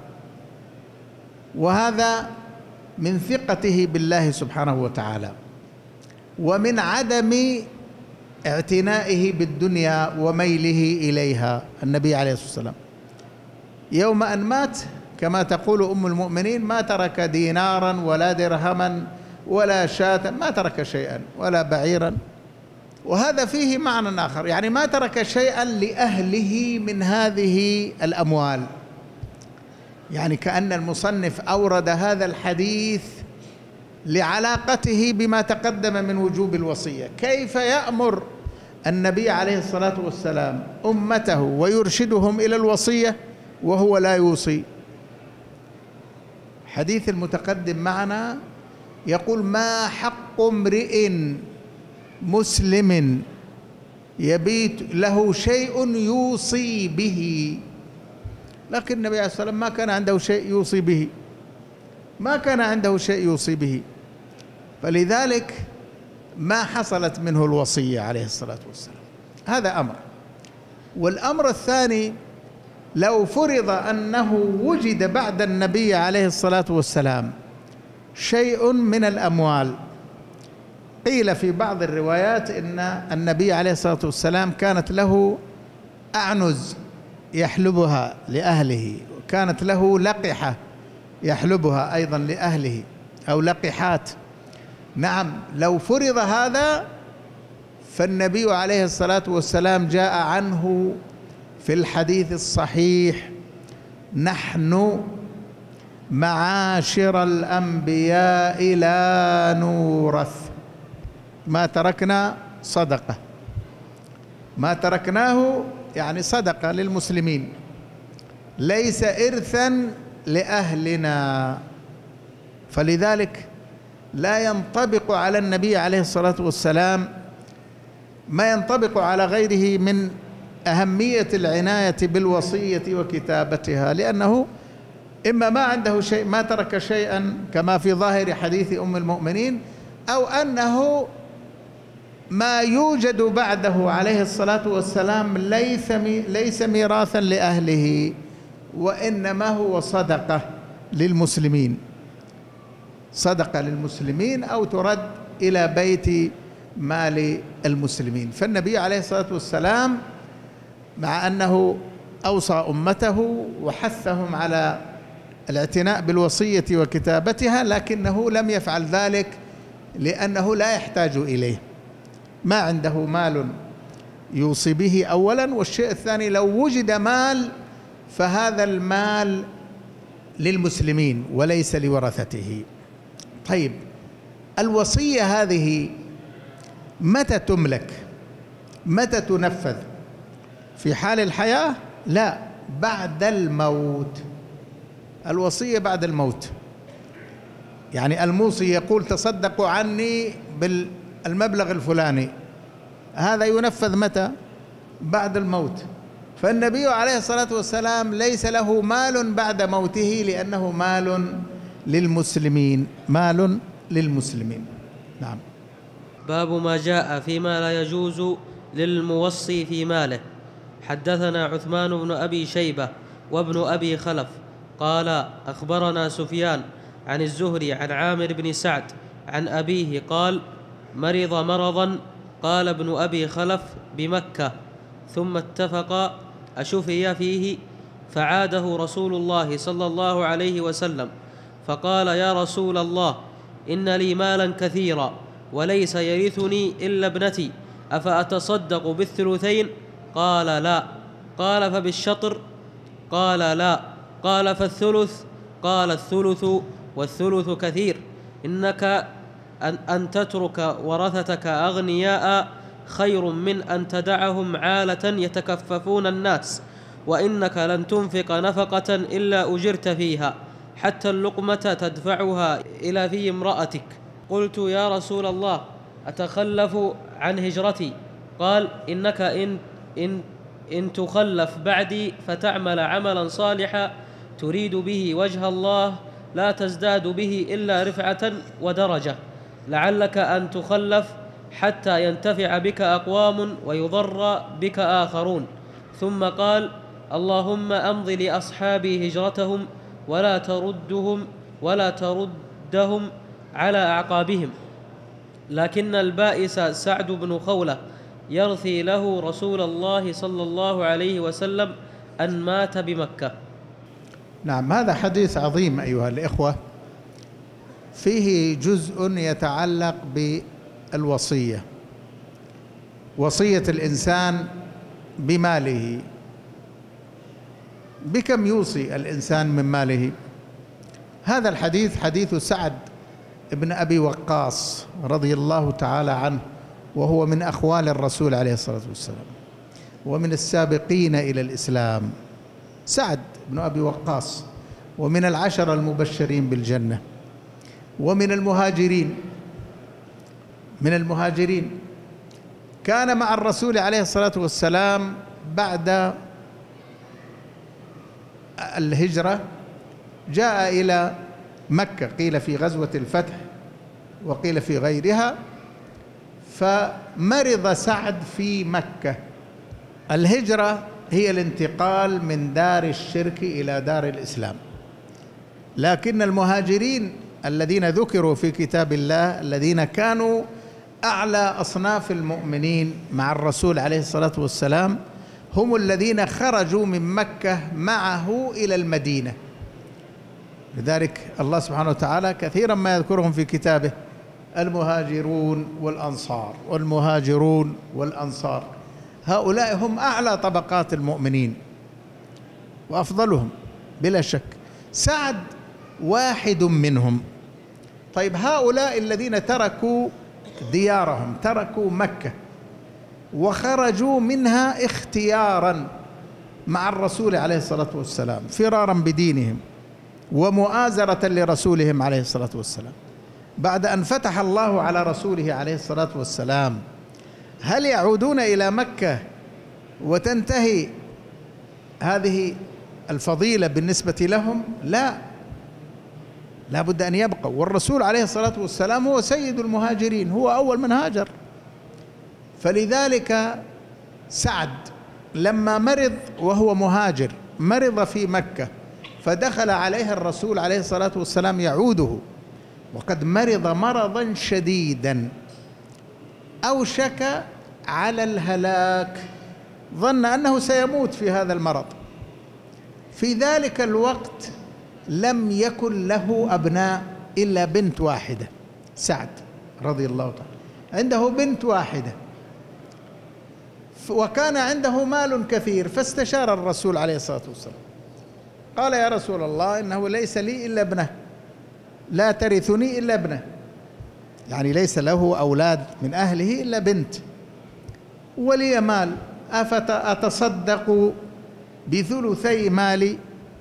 وهذا من ثقته بالله سبحانه وتعالى ومن عدم اعتنائه بالدنيا وميله إليها. النبي عليه الصلاة والسلام يوم أن مات كما تقول أم المؤمنين ما ترك دينارا ولا درهما ولا شاة، ما ترك شيئا ولا بعيرا. وهذا فيه معنى آخر، يعني ما ترك شيئا لأهله من هذه الأموال، يعني كأن المصنف أورد هذا الحديث لعلاقته بما تقدم من وجوب الوصية. كيف يأمر النبي عليه الصلاة والسلام أمته ويرشدهم إلى الوصية وهو لا يوصي؟ حديث المتقدم معنا يقول: ما حق امرئ مسلم يبيت له شيء يوصي به. لكن النبي عليه الصلاة والسلام ما كان عنده شيء يوصي به، ما كان عنده شيء يوصي به، فلذلك ما حصلت منه الوصية عليه الصلاة والسلام. هذا أمر. والأمر الثاني: لو فرض أنه وجد بعد النبي عليه الصلاة والسلام شيء من الأموال، قيل في بعض الروايات إن النبي عليه الصلاة والسلام كانت له أعنز يحلبها لأهله، وكانت له لقحة يحلبها أيضا لأهله أو لقحات. نعم، لو فرض هذا فالنبي عليه الصلاة والسلام جاء عنه في الحديث الصحيح: نحن معاشر الأنبياء لا نورث، ما تركنا صدقة، ما تركناه يعني صدقة للمسلمين، ليس إرثا لأهلنا. فلذلك لا ينطبق على النبي عليه الصلاة والسلام ما ينطبق على غيره من أهمية العناية بالوصية وكتابتها، لأنه إما ما عنده شيء، ما ترك شيئا كما في ظاهر حديث أم المؤمنين، أو أنه ما يوجد بعده عليه الصلاة والسلام ليس ليس ميراثا لأهله، وإنما هو صدقة للمسلمين، صدقة للمسلمين أو ترد إلى بيت مال المسلمين. فالنبي عليه الصلاة والسلام مع أنه أوصى أمته وحثهم على الاعتناء بالوصية وكتابتها، لكنه لم يفعل ذلك لأنه لا يحتاج إليه، ما عنده مال يوصي به أولا، والشيء الثاني لو وجد مال فهذا المال للمسلمين وليس لورثته. طيب، الوصية هذه متى تملك؟ متى تنفذ؟ في حال الحياة؟ لا، بعد الموت. الوصية بعد الموت، يعني الموصي يقول تصدقوا عني بالمبلغ الفلاني، هذا ينفذ متى؟ بعد الموت. فالنبي عليه الصلاة والسلام ليس له مال بعد موته لأنه مال للمسلمين، مال للمسلمين. نعم. باب ما جاء فيما لا يجوز للموصي في ماله. حدثنا عثمان بن أبي شيبة وابن أبي خلف قال أخبرنا سفيان عن الزهري عن عامر بن سعد عن أبيه قال: مرض مرضا قال ابن أبي خلف بمكة، ثم اتفق أشفي فيه، فعاده رسول الله صلى الله عليه وسلم فقال: يا رسول الله، إن لي مالا كثيرا وليس يرثني إلا ابنتي، أفأتصدق بالثلثين؟ قال: لا. قال: فبالشطر؟ قال لا. قال فالثلث؟ قال الثلث والثلث كثير. إنك أن تترك ورثتك أغنياء خير من أن تدعهم عالة يتكففون الناس، وإنك لن تنفق نفقة إلا أجرت فيها، حتى اللقمة تدفعها إلى في امرأتك. قلت يا رسول الله أتخلف عن هجرتي؟ قال إنك إن, إن, إن تخلف بعدي فتعمل عملا صالحا تريد به وجه الله لا تزداد به إلا رفعة ودرجة، لعلك أن تخلف حتى ينتفع بك أقوام ويضر بك آخرون. ثم قال اللهم أمض لأصحابي هجرتهم ولا تردهم ولا تردهم على أعقابهم. لكن البائس سعد بن خولة يرثي له رسول الله صلى الله عليه وسلم أن مات بمكة. نعم، هذا حديث عظيم أيها الإخوة، فيه جزء يتعلق بالوصية، وصية الإنسان بماله. بكم يوصي الإنسان من ماله؟ هذا الحديث حديث سعد بن أبي وقاص رضي الله تعالى عنه، وهو من أخوال الرسول عليه الصلاة والسلام ومن السابقين إلى الإسلام. سعد بن أبي وقاص ومن العشرة المبشرين بالجنة، ومن المهاجرين من المهاجرين كان مع الرسول عليه الصلاة والسلام بعد الهجرة، جاء إلى مكة، قيل في غزوة الفتح وقيل في غيرها، فمرض سعد في مكة. الهجرة هي الانتقال من دار الشرك إلى دار الإسلام، لكن المهاجرين الذين ذكروا في كتاب الله الذين كانوا أعلى أصناف المؤمنين مع الرسول عليه الصلاة والسلام هم الذين خرجوا من مكة معه إلى المدينة. لذلك الله سبحانه وتعالى كثيرا ما يذكرهم في كتابه المهاجرون والأنصار والمهاجرون والأنصار، هؤلاء هم أعلى طبقات المؤمنين وأفضلهم بلا شك. سعد واحد منهم. طيب، هؤلاء الذين تركوا ديارهم، تركوا مكة وخرجوا منها اختيارا مع الرسول عليه الصلاة والسلام، فرارا بدينهم ومؤازرة لرسولهم عليه الصلاة والسلام، بعد أن فتح الله على رسوله عليه الصلاة والسلام، هل يعودون إلى مكة وتنتهي هذه الفضيلة بالنسبة لهم؟ لا، لا بد أن يبقوا. والرسول عليه الصلاة والسلام هو سيد المهاجرين، هو أول من هاجر. فلذلك سعد لما مرض وهو مهاجر، مرض في مكة، فدخل عليه الرسول عليه الصلاة والسلام يعوده، وقد مرض مرضا شديدا أوشك على الهلاك، ظن أنه سيموت في هذا المرض. في ذلك الوقت لم يكن له أبناء إلا بنت واحدة، سعد رضي الله تعالى عنده بنت واحدة، وكان عنده مال كثير، فاستشار الرسول عليه الصلاة والسلام، قال يا رسول الله إنه ليس لي إلا ابنة، لا ترثني إلا ابنة، يعني ليس له أولاد من أهله إلا بنت، ولي مال، أفأتصدق بثلثي مالي؟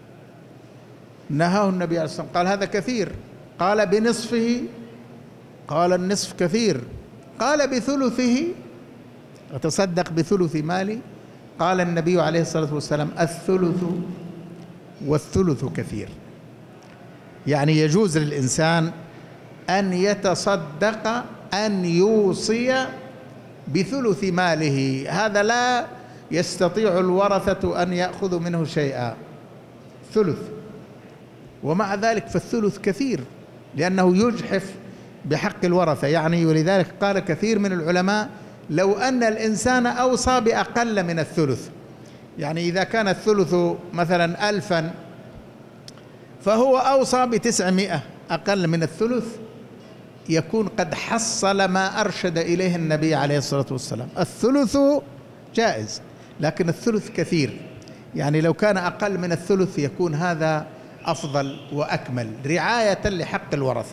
نهاه النبي عليه الصلاة والسلام، قال هذا كثير، قال بنصفه، قال النصف كثير، قال بثلثه، أتصدق بثلث مالي؟ قال النبي عليه الصلاة والسلام الثلث والثلث كثير. يعني يجوز للإنسان أن يتصدق، أن يوصي بثلث ماله، هذا لا يستطيع الورثة أن يأخذوا منه شيئا، ثلث. ومع ذلك فالثلث كثير لأنه يجحف بحق الورثة، يعني ولذلك قال كثير من العلماء لو أن الإنسان أوصى بأقل من الثلث، يعني إذا كان الثلث مثلا ألفا فهو أوصى بتسعمائة، أقل من الثلث، يكون قد حصل ما أرشد إليه النبي عليه الصلاة والسلام. الثلث جائز، لكن الثلث كثير، يعني لو كان أقل من الثلث يكون هذا أفضل وأكمل رعاية لحق الورثة.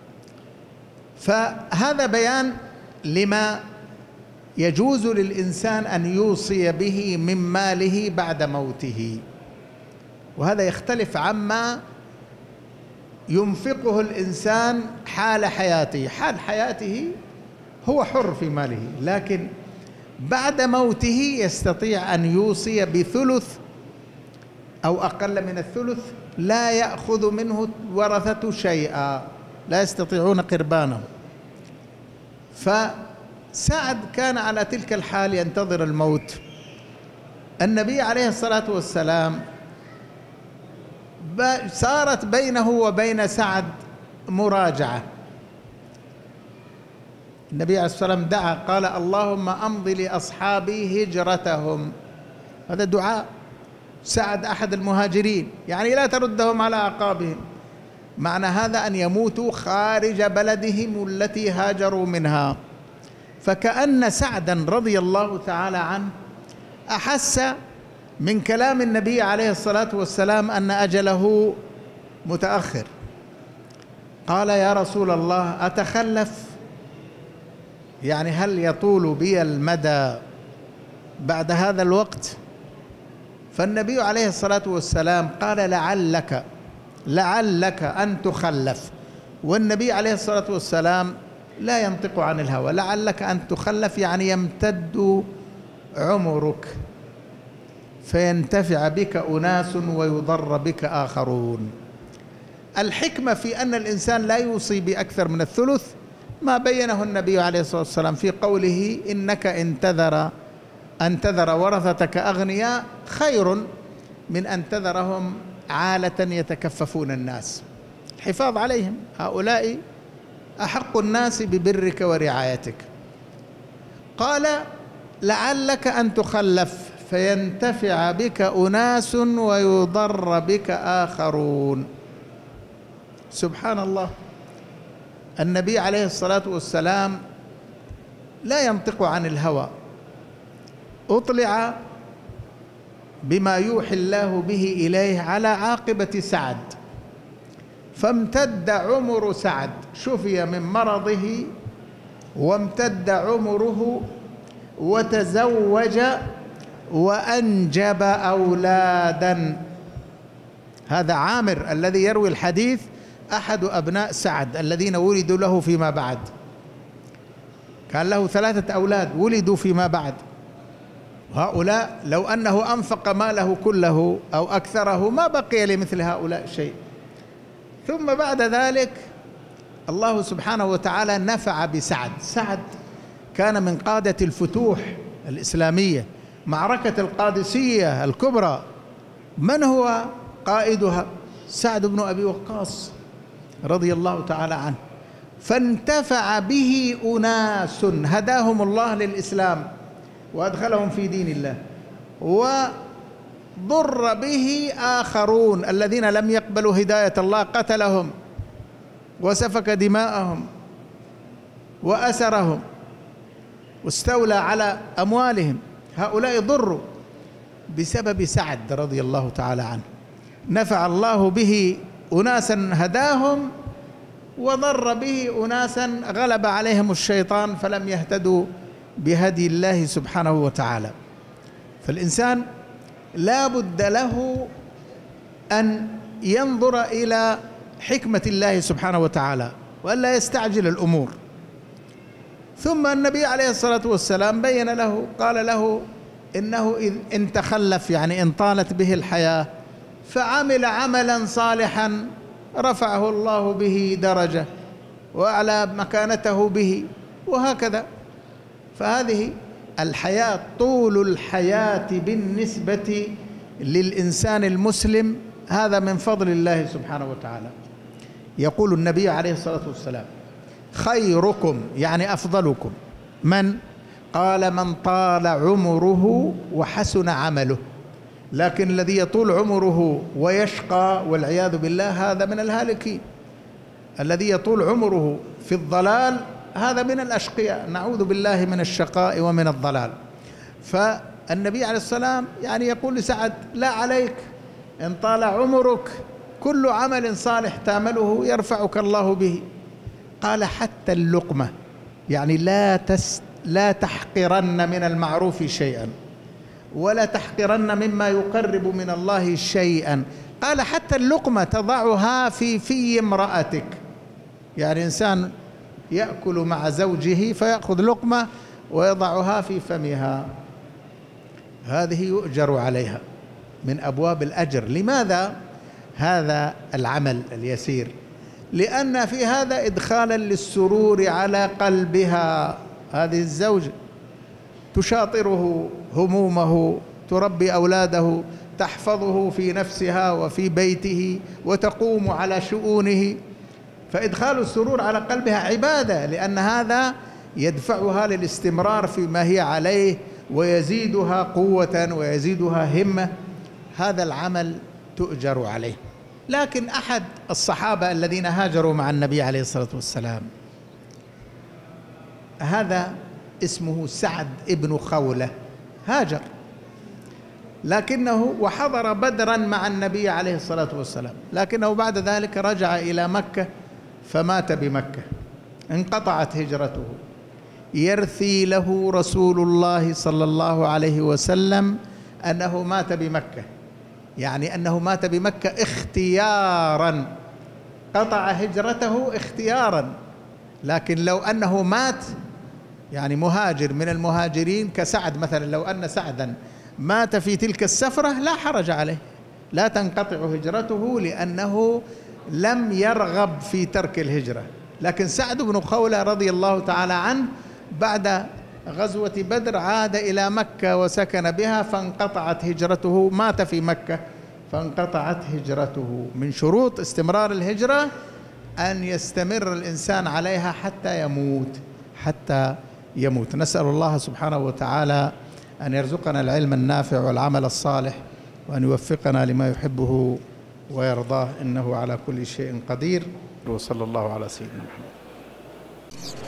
فهذا بيان لما يجوز للإنسان أن يوصي به من ماله بعد موته، وهذا يختلف عما ينفقه الإنسان حال حياته. حال حياته هو حر في ماله، لكن بعد موته يستطيع أن يوصي بثلث أو أقل من الثلث، لا يأخذ منه ورثة شيئا، لا يستطيعون قربانه. فسعد كان على تلك الحال ينتظر الموت. النبي عليه الصلاة والسلام صارت بينه وبين سعد مراجعة. النبي عليه الصلاة والسلام دعا قال: اللهم أمضي لأصحابي هجرتهم. هذا دعاء. سعد أحد المهاجرين، يعني لا تردهم على أعقابهم. معنى هذا أن يموتوا خارج بلدهم التي هاجروا منها. فكأن سعدا رضي الله تعالى عنه أحس من كلام النبي عليه الصلاة والسلام أن أجله متأخر. قال: يا رسول الله أتخلف؟ يعني هل يطول بي المدى بعد هذا الوقت؟ فالنبي عليه الصلاة والسلام قال: لعلك لعلك أن تخلف. والنبي عليه الصلاة والسلام لا ينطق عن الهوى. لعلك أن تخلف يعني يمتد عمرك فينتفع بك أناس ويضر بك آخرون. الحكمة في أن الإنسان لا يوصي بأكثر من الثلث ما بينه النبي عليه الصلاة والسلام في قوله: إنك إن تذر أن تذر ورثتك أغنياء خير من أن تذرهم عالة يتكففون الناس. الحفاظ عليهم، هؤلاء أحق الناس ببرك ورعايتك. قال: لعلك أن تخلف فينتفع بك أناس ويضر بك آخرون. سبحان الله، النبي عليه الصلاة والسلام لا ينطق عن الهوى، أطلع بما يوحي الله به إليه على عاقبة سعد، فامتد عمر سعد، شفي من مرضه وامتد عمره وتزوج وأنجب أولادا. هذا عامر الذي يروي الحديث أحد أبناء سعد الذين ولدوا له فيما بعد، كان له ثلاثة أولاد ولدوا فيما بعد. هؤلاء لو أنه أنفق ماله كله أو أكثره ما بقي لمثل هؤلاء شيء. ثم بعد ذلك الله سبحانه وتعالى نفع بسعد. سعد كان من قادة الفتوح الإسلامية، معركة القادسية الكبرى من هو قائدها؟ سعد بن أبي وقاص رضي الله تعالى عنه. فانتفع به أناس هداهم الله للإسلام وأدخلهم في دين الله، وضر به آخرون الذين لم يقبلوا هداية الله قتلهم وسفك دماءهم وأسرهم واستولى على أموالهم. هؤلاء ضروا بسبب سعد رضي الله تعالى عنه. نفع الله به أناسا هداهم وضر به أناسا غلب عليهم الشيطان فلم يهتدوا بهدي الله سبحانه وتعالى. فالإنسان لا بد له أن ينظر إلى حكمة الله سبحانه وتعالى وألا يستعجل الأمور. ثم النبي عليه الصلاة والسلام بين له، قال له إنه إن تخلف يعني إن طالت به الحياة فعمل عملا صالحا رفعه الله به درجة وأعلى مكانته به، وهكذا. فهذه الحياة، طول الحياة بالنسبة للإنسان المسلم هذا من فضل الله سبحانه وتعالى. يقول النبي عليه الصلاة والسلام: خيركم يعني أفضلكم من؟ قال: من طال عمره وحسن عمله. لكن الذي يطول عمره ويشقى والعياذ بالله هذا من الهالكين. الذي يطول عمره في الضلال هذا من الأشقياء، نعوذ بالله من الشقاء ومن الضلال. النبي عليه السلام يعني يقول لسعد: لا عليك، إن طال عمرك كل عمل صالح تعمله يرفعك الله به. قال: حتى اللقمة، يعني لا تس لا تحقرن من المعروف شيئا، ولا تحقرن مما يقرب من الله شيئا. قال: حتى اللقمة تضعها في في امرأتك، يعني إنسان يأكل مع زوجه فيأخذ لقمة ويضعها في فمها، هذه يؤجر عليها من أبواب الأجر. لماذا هذا العمل اليسير؟ لأن في هذا إدخالا للسرور على قلبها. هذه الزوجة تشاطره همومه، تربي أولاده، تحفظه في نفسها وفي بيته، وتقوم على شؤونه، فإدخال السرور على قلبها عبادة، لأن هذا يدفعها للاستمرار فيما هي عليه، ويزيدها قوة ويزيدها همة. هذا العمل تؤجر عليه. لكن أحد الصحابة الذين هاجروا مع النبي عليه الصلاة والسلام، هذا اسمه سعد ابن خولة، هاجر لكنه وحضر بدرا مع النبي عليه الصلاة والسلام، لكنه بعد ذلك رجع إلى مكة فمات بمكة، انقطعت هجرته. يرثي له رسول الله صلى الله عليه وسلم أنه مات بمكة، يعني أنه مات بمكة اختيارا، قطع هجرته اختيارا. لكن لو أنه مات يعني مهاجر من المهاجرين كسعد مثلا، لو أن سعدا مات في تلك السفرة لا حرج عليه، لا تنقطع هجرته، لأنه لم يرغب في ترك الهجرة. لكن سعد بن خولة رضي الله تعالى عنه بعد غزوة بدر عاد إلى مكة وسكن بها، فانقطعت هجرته، مات في مكة فانقطعت هجرته. من شروط استمرار الهجرة أن يستمر الإنسان عليها حتى يموت، حتى يموت. نسأل الله سبحانه وتعالى أن يرزقنا العلم النافع والعمل الصالح، وأن يوفقنا لما يحبه ويرضاه، إنه على كل شيء قدير. وصلى الله على سيدنا محمد.